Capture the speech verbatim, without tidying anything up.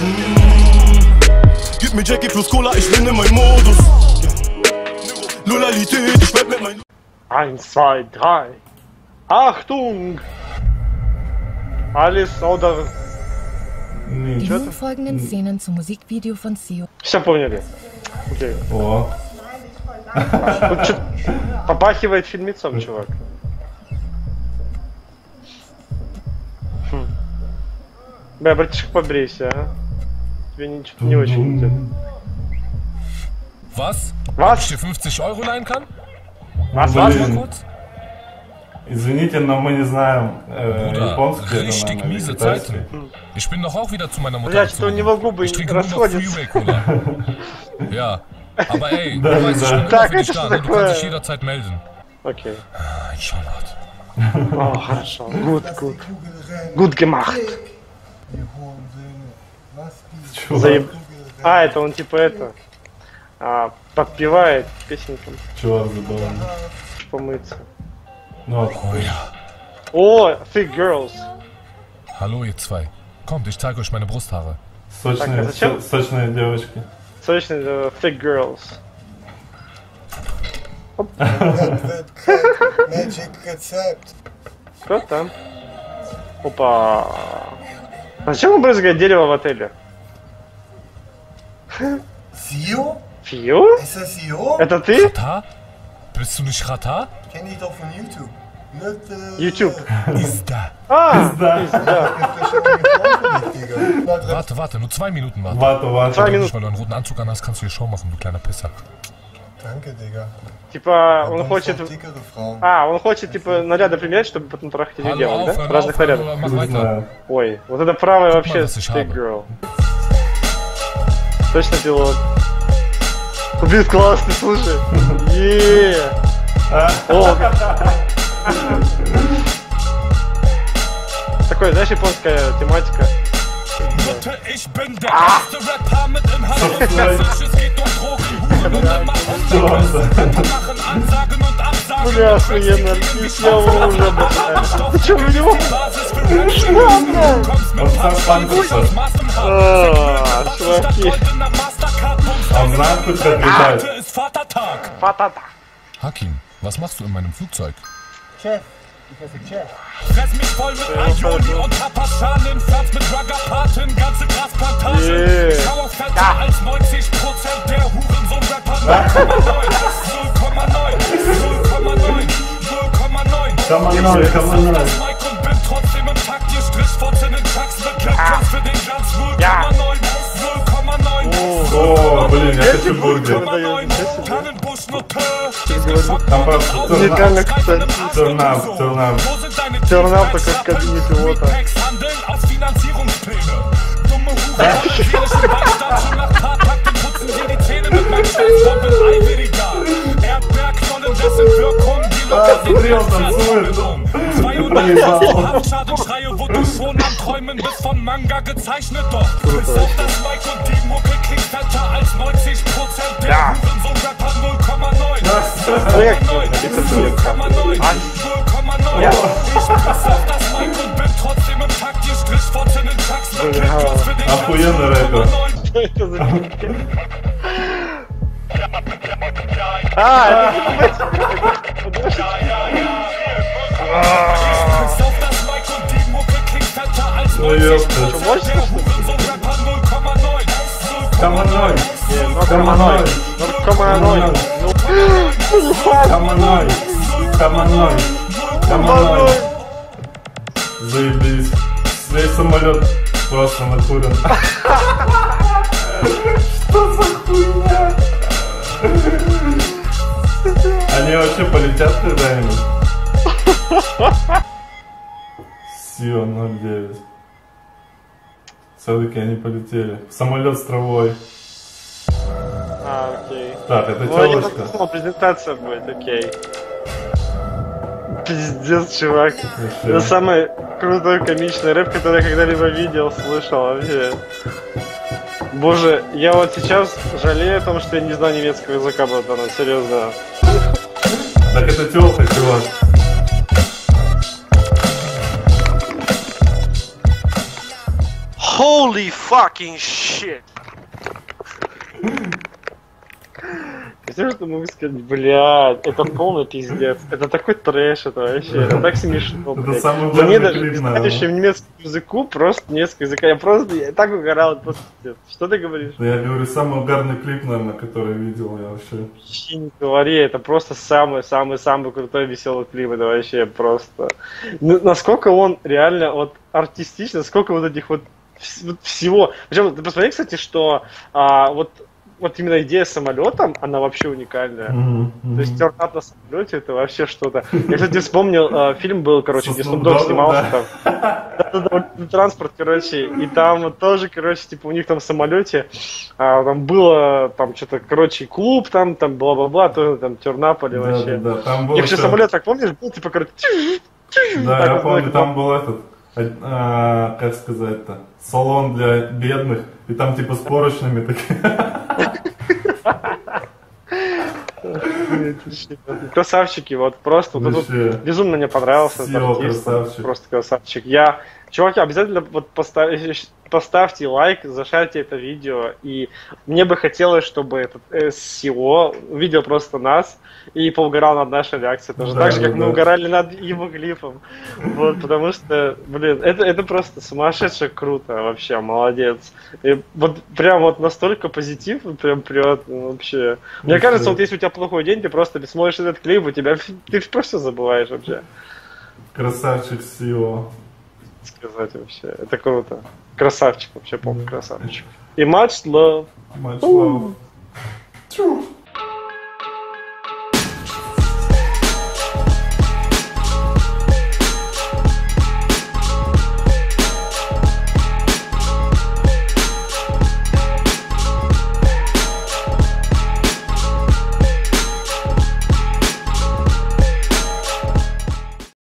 Gib mir Jackie plus Cola, ich bin in meinem Modus. Loyalität, ich werd mit mein... Eins, zwei, drei. Achtung! Alles oder... Die nun folgenden Szenen zum Musikvideo von Sio. Все поняли. Окей. О. Тут что-то попахивает фильмецом, чувак. Хм. Бля, братишка, побрейся, а. Тебе ничего не очень идет. Was? Was? Ob ich dir fünfzig Euro leihen kann? Was, Warte was? mal kurz. Извините, но мы не знаем э, Bruder, японский. richtig miese Zeiten. Ich bin doch auch wieder zu meiner Mutter Bля, что у gezogen. него губы Ich trinke nur noch расходятся. Freeway Cola. Ja, aber ey, Да, du weißt, ich да. bin immer Так, für dich это da, что ne? Du такое? kannst dich jederzeit melden. Окей. Ein Charlotte. О, хорошо. Гуд, гуд. Гуд gemacht. Чувак, Заеб... А, это он типа это... А, подпевает песенкам, чувак забавный. помыться. Ну, Oh ja. О, Thick Girls. Hallo ihr zwei. Kommt, ich zeige euch meine Brusthaare. сочные, Так, а зачем? со- сочные девочки. Точно, э, Thick Girls. Magic рецепт. Кто там? Опа. А зачем он брызгает дерево в отеле? Sio? Фью? Ist das Sio? Это ты? Rata? Bist du nicht Rata? Kenn ich doch von YouTube. Mit, äh, YouTube. Ist da. А, Пизда. пизда. Warte, warte, nur zwei Minuten warten. Вата, вата. Zwei Weil Minuten. du einen roten Anzug an hast, kannst du hier Show machen, du kleiner Pisser. Danke, Digga. Типа, Aber он du хочет... bist auch dickere Frauen. А, он хочет, типа, наряды примерять, чтобы потом трахать этих Hallo, девок, да? В aufhören, разных aufhören, нарядах. oder mach Не weiter. знаю. Ой, вот это правая Guck mal, вообще was ich Thick habe. Girl. Точно пилот. Блин, классный, слушай. Еее. О, такой, знаешь, японская тематика. Mutter, ich bin der erste Rapper mit im Handel. Es geht um Drogen, Huren und immer Hunde. Machen Ansagen und Absagen. Бля, охуенно, я уже, блядь. Ты чё, у него? Он сам панцирь. А, чуваки. Он знает, хоть как летать. Фатата. Hakim, was machst du in meinem Flugzeug? Chef. Ich heiße Chef. Fress mich voll mit Aioli und Papaschalen, Färz mit Ruggerpaten, ganze Grasplantagen. Yeah. Ich hau auf fetter als neunzig Prozent der Hurensohn-Rapper. null Komma neun, null Komma neun, null Komma neun. Come on, no, come on, no. Das Mic und bin trotzdem im Takt. Ihr Strichfotz in den Tracks mit Laptops für den Glanz. null Komma neun, null Komma neun. О, блин, я хочу бургер. Там просто Уникальный, кстати. турнап, турнап. Turn-up только в кабине пилота. А, смотри, он танцует. Haftschad und Schreie, wo du schon am Träumen bist von Manga gezeichnet, doch bis auf das Mic und die Mucke klingt fetter als neunzig Prozent der Ja. Hurensohn-Rapper. null Komma neun, Проект. null Komma neun, null Komma neun. Ich piss auf das Mic und bin trotzdem im Takt. Ihr Strichfotz in den Tracks mit Laptops für den Glanz. Охуенный рэпер. Что это за фигня? А, это типа... Ну ёпта. Come on, ноль. Come on, ноль. Come on, ноль. Come on, ноль. Come on, ноль. Come on, ноль. Заебись. Весь самолет просто накурен. Что за хуйня? Они вообще полетят когда-нибудь? Сио ноль девять. Все-таки они полетели. Самолет с травой. А, окей. Так, это Ну, я телочка. подумал, презентация будет, окей. Пиздец, чувак. Это самый крутой комичный рэп, который я когда-либо видел, слышал вообще. Боже, я вот сейчас жалею о том, что я не знаю немецкого языка, братан, серьезно. Так это телка, чувак. Holy fucking shit! Все, что могу сказать, блядь, это полный пиздец. Это такой трэш, это вообще, это так смешно, блядь. Это самый Мне угарный даже, клип, знающий немецкому языку, просто несколько языка. Я просто, я так угорал, просто пиздец. Что ты говоришь? Я говорю, самый угарный клип, наверное, который видел я вообще. Вообще не говори, это просто самый-самый-самый крутой веселый клип, это вообще просто. Ну, насколько он реально вот артистичный, сколько вот этих вот, вот всего. Причем, ты посмотри, кстати, что а, вот Вот именно идея с самолетом, она вообще уникальная. Mm-hmm. Mm-hmm. То есть тернат на самолете это вообще что-то. Я, кстати, вспомнил, э, фильм был, короче, где Snoop Dogg снимался там. Да-да-да, транспорт, короче, и там вот тоже, короче, типа у них там в самолете а, там было там что-то, короче, клуб там, там бла-бла-бла, тоже там Тернополь вообще. Да, да, там был и вообще еще... самолет, так помнишь, был типа, короче... Да, я помню, там был этот, а, как сказать-то, салон для бедных, и там типа с поручнями такие. Красавчики, вот просто вот, вот, безумно мне понравился этот артист, красавчик. Просто красавчик. Я, чуваки, обязательно вот поставьте, поставьте лайк, зашарьте это видео, и мне бы хотелось, чтобы этот эс и о увидел просто нас и поугарал над нашей реакцией тоже, да, так же, как да, мы да. угорали над его клипом, вот, потому что, блин, это, это просто сумасшедше круто, вообще, молодец. И вот прям вот настолько позитив, прям прет, вообще. Мне вообще. кажется, вот если у тебя плохой день, ты просто смотришь этот клип, у тебя, ты просто забываешь вообще. Красавчик эс и о. Сказать вообще, это круто. Красавчик, вообще, помню, красавчик. И much love. Much love.